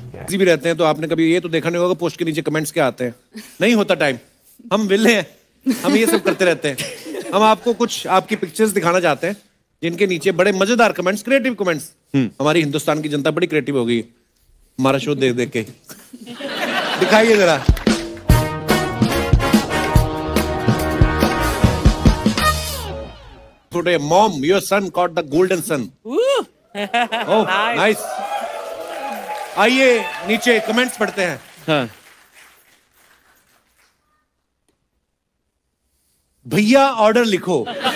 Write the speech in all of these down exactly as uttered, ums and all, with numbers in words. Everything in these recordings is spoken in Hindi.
बिजी भी रहते हैं, तो आपने कभी ये तो देखा नहीं होगा पोस्ट के नीचे कमेंट्स क्या आते हैं। नहीं होता टाइम, हम विले हैं, हम ये सब करते रहते हैं। हम आपको कुछ आपकी पिक्चर्स दिखाना चाहते हैं जिनके नीचे बड़े मजेदार कमेंट्स, क्रिएटिव कमेंट्स। हमारी हिंदुस्तान की जनता बड़ी क्रिएटिव हो गई हमारा शो देख देख के। दिखाइए जरा। Today, mom, your son caught the golden sun. Oh, nice. आइए नीचे कमेंट्स पढ़ते हैं। हाँ। भैया ऑर्डर लिखो।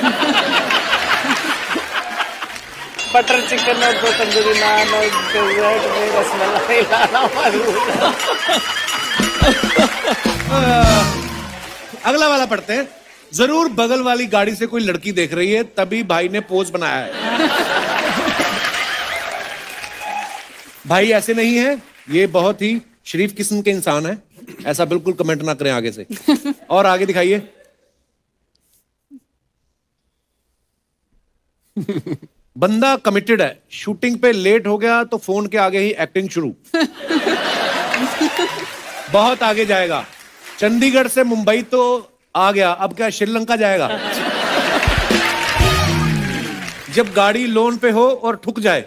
बटर चिकन और दो तंदूरी नान और डेजर्ट में रसमलाई लाना मरूद। अगला वाला पढ़ते हैं। जरूर बगल वाली गाड़ी से कोई लड़की देख रही है तभी भाई ने पोज बनाया है। भाई ऐसे नहीं है, ये बहुत ही शरीफ किस्म के इंसान है, ऐसा बिल्कुल कमेंट ना करें आगे से। और आगे दिखाइए। बंदा कमिटेड है, शूटिंग पे लेट हो गया तो फोन के आगे ही एक्टिंग शुरू। बहुत आगे जाएगा। चंडीगढ़ से मुंबई तो आ गया, अब क्या श्रीलंका जाएगा। जब गाड़ी लोन पे हो और ठुक जाए।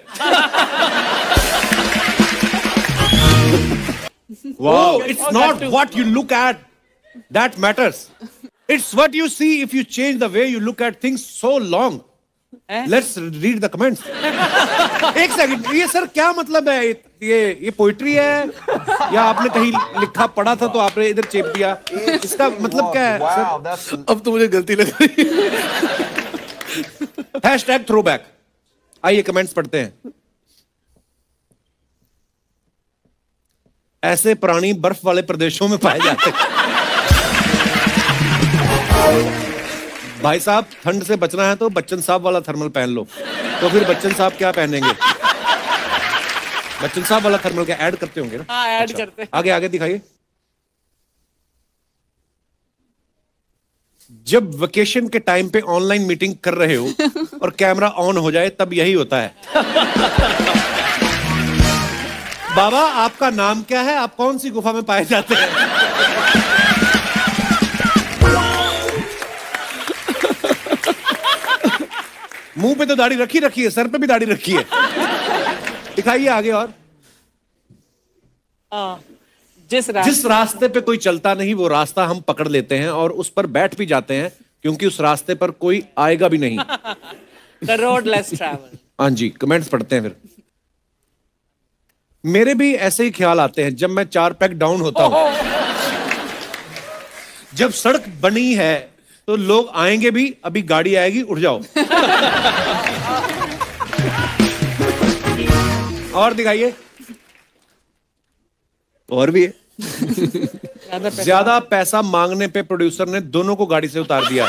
Wow, it's not what you look at that matters. It's what you see if you change the way you look at things so long. Let's read the comments. एक सेकंड, ये सर क्या मतलब है? ये ये पोइट्री है या आपने कहीं लिखा पढ़ा था तो आपने इधर चेप दिया? इसका मतलब क्या है सर? अब तो मुझे गलती लग रही है। Hashtag throwback. आइए कमेंट्स पढ़ते हैं। ऐसे प्राणी बर्फ वाले प्रदेशों में पाए जाते हैं। भाई साहब, ठंड से बचना है तो बच्चन साहब वाला थर्मल पहन लो। तो फिर बच्चन साहब क्या पहनेंगे? बच्चन साहब वाला थर्मल क्या ऐड करते होंगे ना? हाँ, ऐड अच्छा। करते हैं। आगे आगे दिखाइए। जब वेकेशन के टाइम पे ऑनलाइन मीटिंग कर रहे हो और कैमरा ऑन हो जाए तब यही होता है। बाबा आपका नाम क्या है? आप कौन सी गुफा में पाए जाते हैं? मुंह पे तो दाढ़ी रखी रखी है, सर पे भी दाढ़ी रखी है। दिखाइए आगे। और आ, जिस रास्ते जिस रास्ते पे कोई चलता नहीं वो रास्ता हम पकड़ लेते हैं और उस पर बैठ भी जाते हैं क्योंकि उस रास्ते पर कोई आएगा भी नहीं। The road less traveled. हाँ जी, कमेंट्स पढ़ते हैं फिर। मेरे भी ऐसे ही ख्याल आते हैं जब मैं चार पैक डाउन होता हूं। जब सड़क बनी है तो लोग आएंगे भी, अभी गाड़ी आएगी, उठ जाओ। और दिखाइए। और भी है। ज्यादा पैसा मांगने पे प्रोड्यूसर ने दोनों को गाड़ी से उतार दिया।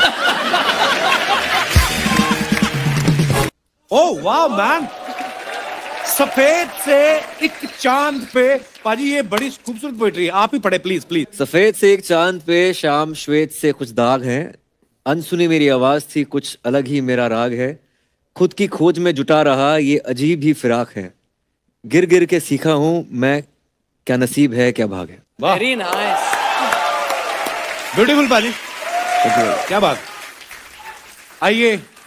ओह वाह मैन, सफेद से एक चांद पे। पाजी ये बड़ी खूबसूरत पोएट्री है, आप ही पढ़े प्लीज प्लीज। सफेद से एक चांद पे शाम श्वेत से कुछ दाग हैं, अनसुनी मेरी आवाज थी कुछ अलग ही मेरा राग है, खुद की खोज में जुटा रहा ये अजीब ही फिराक है, गिर गिर के सीखा हूं मैं क्या नसीब है क्या भाग है। Very nice. ब्यूटीफुल पाजी, क्या बात। आइए